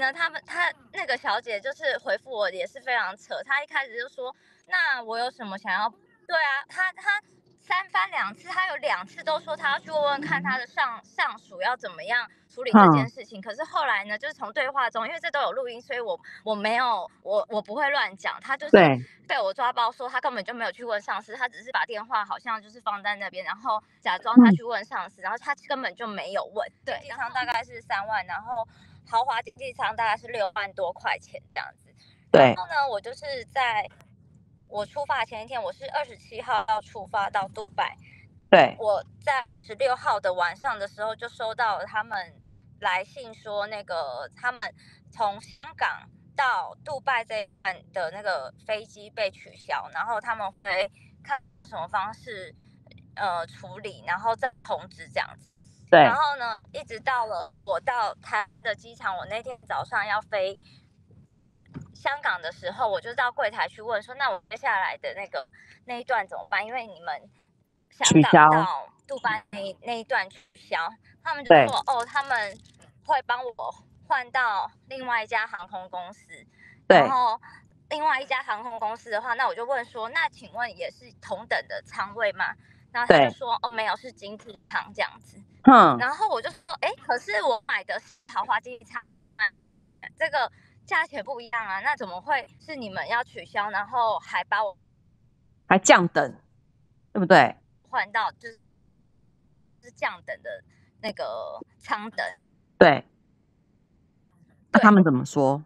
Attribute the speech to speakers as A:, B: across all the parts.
A: 呢，他那个小姐就是回复我也是非常扯，她一开始就说，那我有什么想要？对啊，她三番两次，她有2次都说她要去问问看她的上属要怎么样处理这件事情。可是后来呢，就是从对话中，因为这都有录音，所以我没有我不会乱讲。她就是被我抓包说她根本就没有去问上司，她只是把电话好像就是放在那边，然后假装她去问上司，然后她根本就没有问。对，经济舱大概是3万，然后豪华经济舱大概是6万多块钱这样子。然后呢，我就是在我出发前一天，我是27号要出发到杜拜。
B: 对，
A: 我在16号的晚上的时候就收到了他们来信说，那个他们从香港到杜拜这一段的那个飞机被取消，然后他们会看什么方式处理，然后再通知这样子。
B: 对。
A: 然后呢，一直到了我到台的机场，我那天早上要飞香港的时候，我就到柜台去问说，那我接下来的那一段怎么办？因为你们香港到杜拜那一段取消，他们就说哦，他们会帮我换到另外一家航空公司。然后另外一家航空公司的话，那我就问说，那请问也是同等的舱位吗？然后他就说哦，没有，是经济舱这样子。然后我就说，可是我买的是豪华经济舱，这个价钱不一样啊，那怎么会是你们要取消，然后还把我
B: 还降等，对不对？
A: 换到就是降等的那个舱等。
B: 对，那他们怎么说？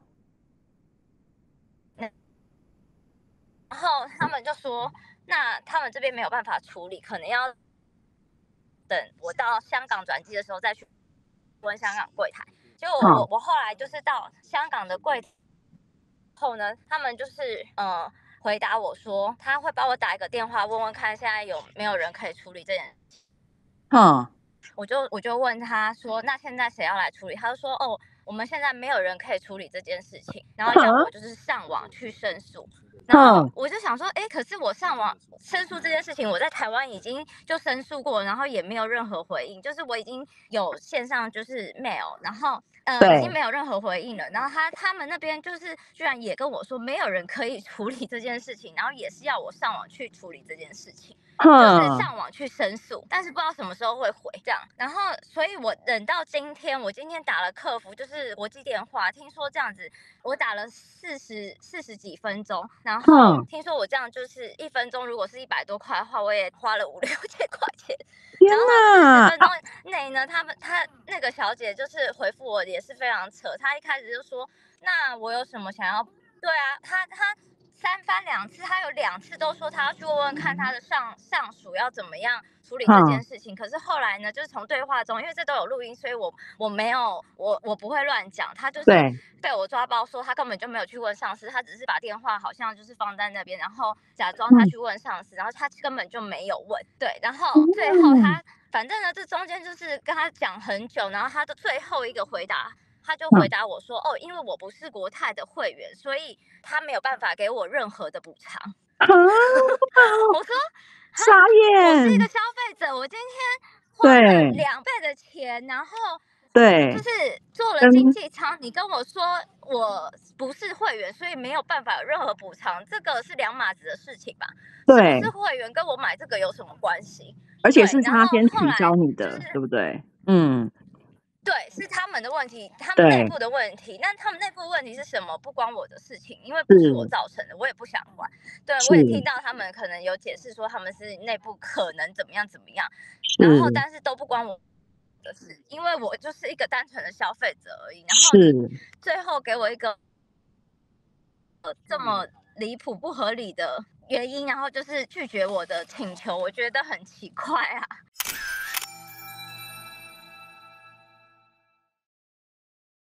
A: 然后他们就说，那他们这边没有办法处理，可能要等我到香港转机的时候再去问香港柜台。结果我后来就是到香港的柜台后呢，他们就是回答我说，他会帮我打一个电话问问看现在有没有人可以处理这件事。我就问他说，那现在谁要来处理？他就说哦，我们现在没有人可以处理这件事情，然后要我就是上网去申诉。然后我就想说，可是我上网申诉这件事情，我在台湾已经就申诉过，然后也没有任何回应，就是我已经有线上就是 mail， 然后已经没有任何回应了。然后他们那边就是居然也跟我说没有人可以处理这件事情，然后也是要我上网去处理这件事情。就是上网去申诉，但是不知道什么时候会回这样。然后，所以我等到今天，我今天打了客服，就是国际电话，听说这样子，我打了40几分钟，然后听说我这样就是1分钟，如果是100多块的话，我也花了5、6千块钱。然后40分钟内呢，他那个小姐就是回复我也是非常扯，她一开始就说，那我有什么想要？对啊，她三番两次，他有2次都说他要去问问看他的上属要怎么样处理这件事情。可是后来呢，就是从对话中，因为这都有录音，所以我没有我不会乱讲。他就是被我抓包说他根本就没有去问上司，他只是把电话好像就是放在那边，然后假装他去问上司，然后他根本就没有问。对，然后最后他反正呢，这中间就是跟他讲很久，然后他的最后一个回答。他就回答我说：“哦，因为我不是国泰的会员，所以他没有办法给我任何的补偿。”我说：“
B: 傻眼！
A: 我是一个消费者，我今天花了2倍的钱，然后就是做了经济舱，你跟我说我不是会员，所以没有办法有任何补偿，这个是2码子的事情吧？是不是会员跟我买这个有什么关系？
B: 而且是他先取消你的，对不对？
A: 对，是他们的问题，他们内部的问题。那他们内部的问题是什么？不关我的事情，因为不是我造成的，我也不想管。对，我也听到他们可能有解释说他们是内部可能怎么样怎么样，然后但是都不关我的事，因为我就是一个单纯的消费者而已。然后最后给我一个这么离谱不合理的原因，然后就是拒绝我的请求，我觉得很奇怪啊。